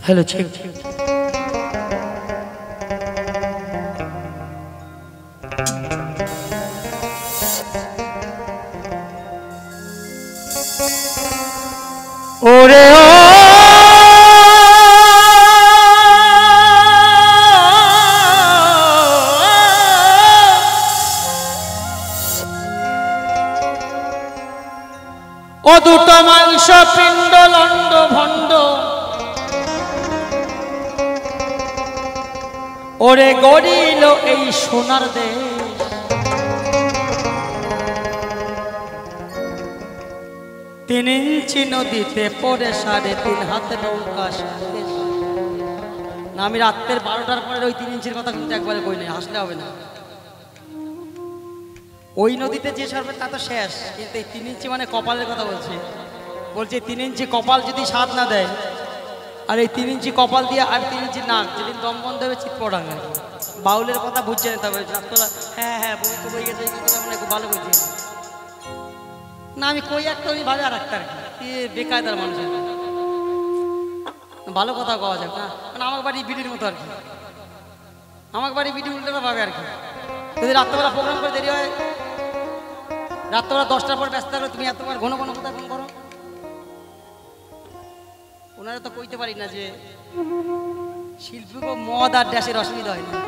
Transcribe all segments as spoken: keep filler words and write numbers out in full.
Hello check ओरे ओ ओ दुटो मांस पिंड लंड भंड ओरे गड़िल এই সোনার দেশ तीन इंची नदीते पड़े साढ़े तीन हाथ नौका ना আমি রাতের বারোটার পরে ওই तीन इंचिर কথা কিন্তু একবারে কই নাই হাসলে হবে না ওই নদীতে যে সরবে তা তো শেষ কিন্তু এই तीन इंची মানে কপালের কথা বলছি বলছে तीन इंची কপাল যদি স্বাদ না দেয় আর এই तीन इंची কপাল দিয়ে আর तीन इंची নাক যেদিন দম বন্ধ হবে চিৎ পড়াঙ্গা বাউলের কথা বুঝছে না তবে রাতলা হ্যাঁ হ্যাঁ বই তো বই গেছে এই কথা মানে খুব ভালো বুঝছে না আমি কই একটা ওই ভাবে আর একটা কি বেকায়দার মানুষ ভালো কথা কওয়া যাক না মানে আমার বাড়ি ভিডিওর মতো আর কি আমার বাড়ি ভিডিও উল্টো ভাবে আর কি যদি রাতবেলা প্রোগ্রাম করে দেরি হয় রাতবেলা দশটার পর ব্যস্ত থাকলে তুমি এতবার ঘন ঘন কথা ফোন করো ওনারা তো কইতে পারি না যে শিল্পীকে মদ আর ড্যাশের অসুবিধা হয় না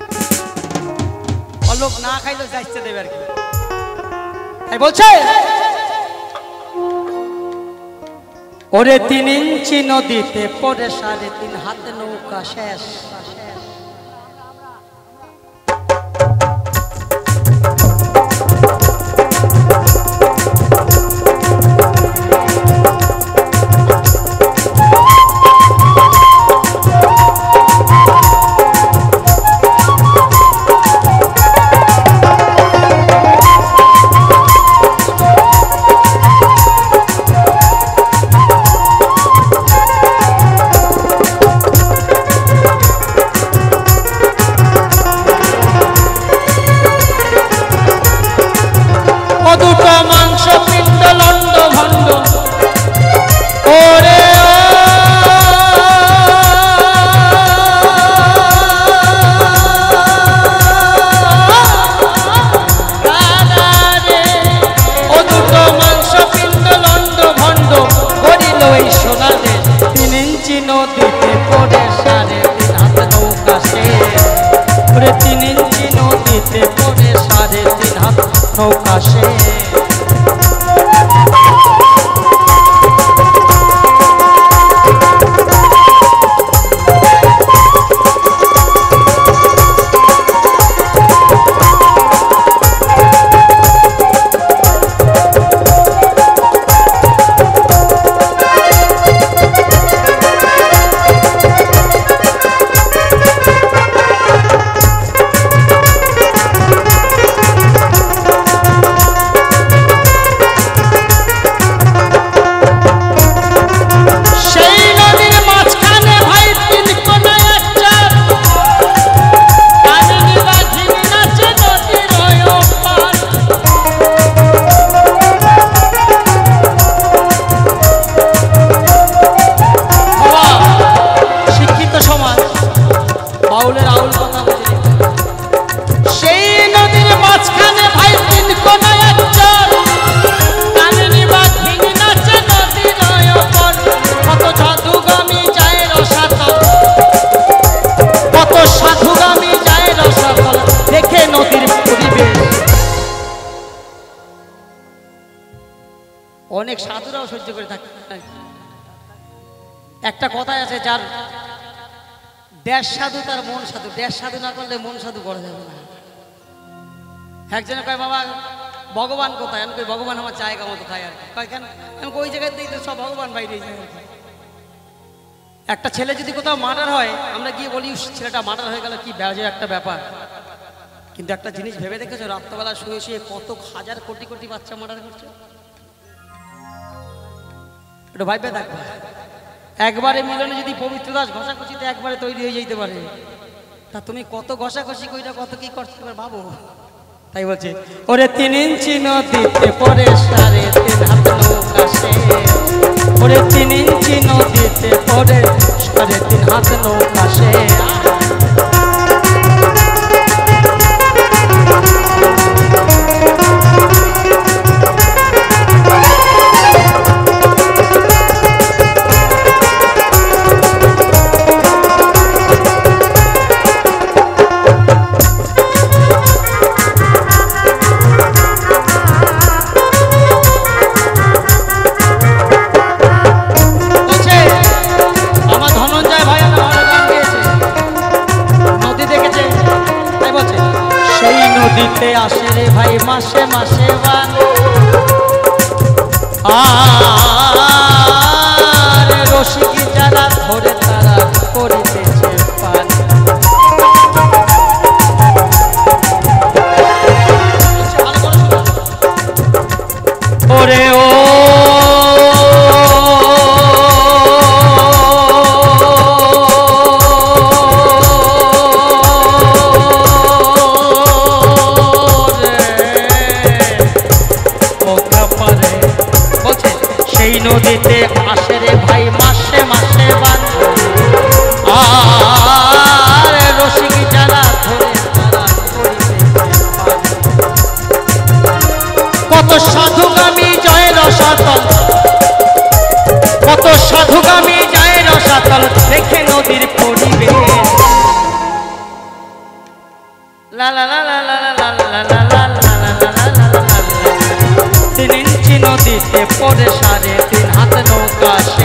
অলোক না খাইলেও যা ইচ্ছে দেবে আর কি তাই বলছে ওরে तीन इंची नदीते पड़े साढ़े तीन हाथ नौका शेष অনেক সাধুরাও সহ্য করে থাকে একটা কথাই আছে যার দেশ সাধু তার মন সাধু দেশ সাধু না করলে মন সাধু করা যাবে না একজনে কয় বাবা ভগবান কোথায় আমি কই ভগবান আমার জায়গা মতো খায় আর কয় কেন আমি ওই জায়গায় দিই তো সব ভগবান বাইরে যায় একটা ছেলে যদি কোথাও মার্ডার হয় আমরা গিয়ে বলি ছেলেটা মার্ডার হয়ে গেল কি বাজে একটা ব্যাপার কিন্তু একটা জিনিস ভেবে দেখেছো রাত্রবেলা শুয়ে শুয়ে কত হাজার কোটি কোটি বাচ্চা মার্ডার করছে এটা ভাইবে দেখো একবারে মিলনে যদি পবিত্রদাস ঘষাঘষিতে একবারে তৈরি হয়ে যেতে পারে তা তুমি কত ঘষাঘষি কইরা কত কি করতে পারবে ভাবো তাই বলছে ওরে तीन इंची नदीते पड़े साढ़े तीन हाथ नौका शेष ओरे तीन इंची नदीते पड़े সাড়ে তিন হাত নৌকা সে নদীতে আসে রে ভাই মাসে মাসে বান আর রসিক যারা ধরে তারা করিতেছে পান ওরে ও নদীতে আসে রে ভাই মাসে মাসে বান আর রসিক যারা ধরে তারা কত সাধুগামী জয় রসাতল কত সাধুগামী জয় রসাতল দেখে নদীর পরিবেশ লা লা লা লা লা লা লা লা লা তিন ইঞ্চি নদীতে পড়ে সাড়ে তিন হাত নৌকা সে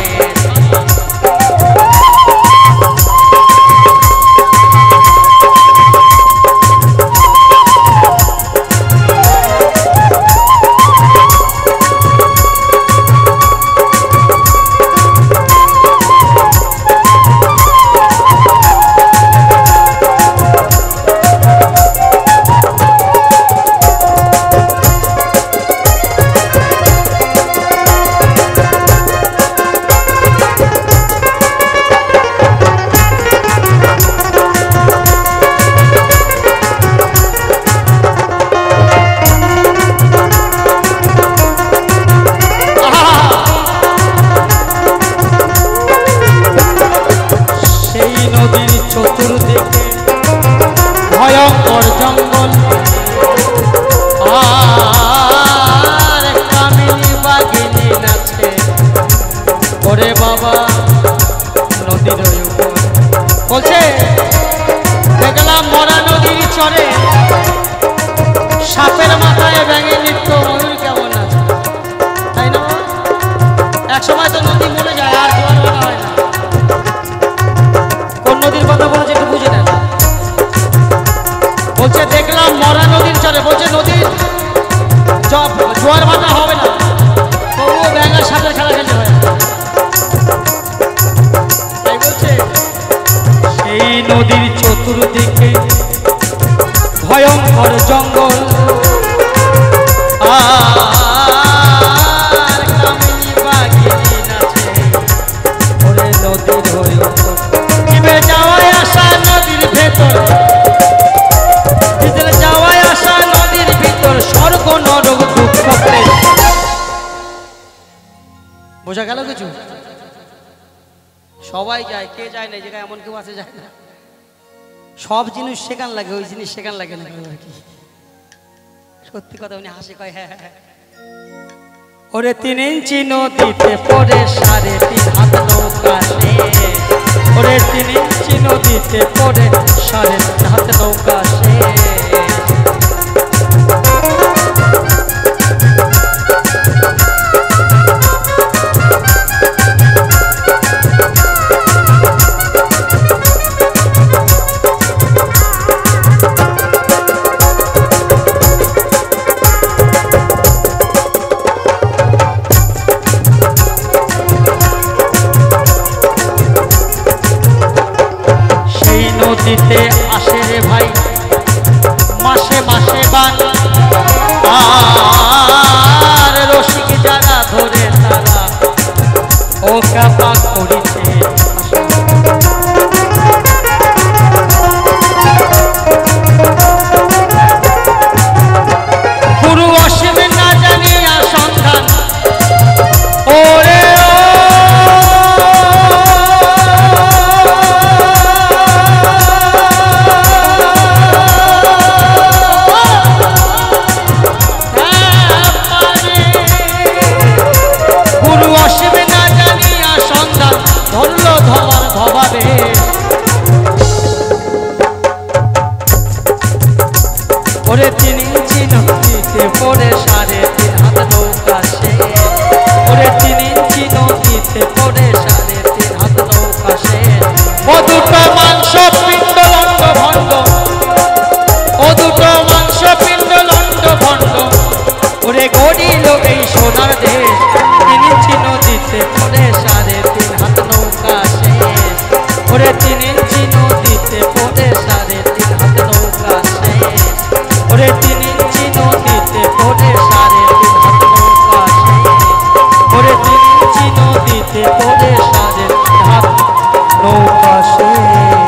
চতুর্দিকে ভয়ঙ্কর জঙ্গল আর কামিনী বাগিনী নাচে ওরে বাবা নদীর উপর বলছে দেখলাম মরা নদীর চরে সাপের মাথায় ব্যাঙে নৃত্য ময়ূর কেমন আছে তাই না এক সময় তো নদী মরে যায় আর জোয়ার ভাটা হয় না নদীর কথা বলেছে একটু বুঝে নেন বলছে দেখলাম মরা নদীর চরে বলছে নদীর জোয়ার ভাটা হবে না তবুও ব্যাঙের সাথে খেলা খেলতে হয় তাই বলছে সেই নদীর চতুর্দিকে ভয়ঙ্কর জঙ্গল আর কামিনী বাগিনী নাচে ওরে নদীর হয়ে যাওয়ায় আসা নদীর ভেতর ভিতরে যাওয়ায় আসা নদীর ভিতর স্বর্গ নরক দুঃখ বোঝা গেল কিছু সবাই যায় কে যায় না এই জায়গায় এমন কেউ আছে যায় না সব জিনিস সেখান লাগে ওই জিনিস সেখান লাগে না আর কি সত্যি কথা উনি হাসি কয় হ্যাঁ হ্যাঁ ওরে তিন ইঞ্চি নদীতে পড়ে সাড়ে তিন হাত নৌকা সে ওরে তিন ইঞ্চি নদীতে পড়ে সাড়ে তিন হাত নৌকা সে নদীতে আসে রে ভাই মাসে মাসে বান আর রসিক যারা ধরে তারা ও কাপা করিতে গুরু অসীম না জানিয়া সন্ধান ওরে ও পড়ে সাড়ে তিন হাত নৌকা শেষ। ও দুটো মাংস পিণ্ড লন্ড ভণ্ড, ও দুটো মাংস পিণ্ড লন্ড ভণ্ড, ওরে গড়িল এই সোনার দেশ, তিন ইঞ্চি নদীতে পড়ে সাড়ে তিন হাত নৌকা শেষ। ওরে তিন ইঞ্চি নদীতে পড়ে সাড়ে তিন হাত নৌকা শেষ। ওরে তিন ইঞ্চি নদীতে পড়ে সাড়ে তিন হাত নৌকা শেষ। ওরে তিন ইঞ্চি নদীতে পড়ে সাড়ে তিন হাত নৌকা শেষ।